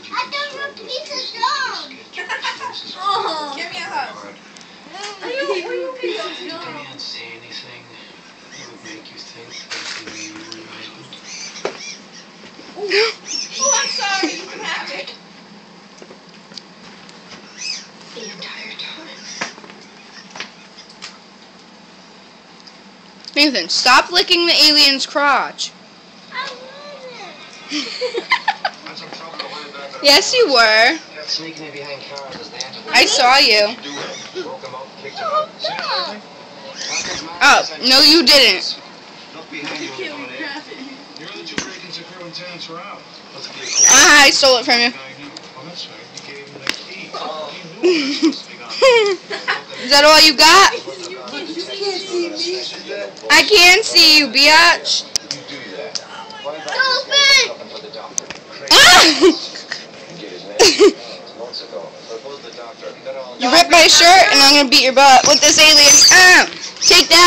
I don't want to be so strong. Oh, give me a hug. Are you being so Did strong? Diane say anything that would make you think that you were your husband? Oh, I'm sorry. You can have it. The entire time. Nathan, stop licking the alien's crotch. I wasn't. Yes, you were. Sneaking in behind cars as they entered the I saw you. woke him up, kicked him out. Oh, no, you didn't. Look behind you. You're the two break-ins that crew and tenants are out. I stole it from you. Well, that's right. You gave him the key. He knew he was supposed to be gone. Is that all you got? You can't see me. I can see you, biatch. You do that. Ah! You ripped my shirt, and I'm gonna beat your butt with this alien. Ah! Take that.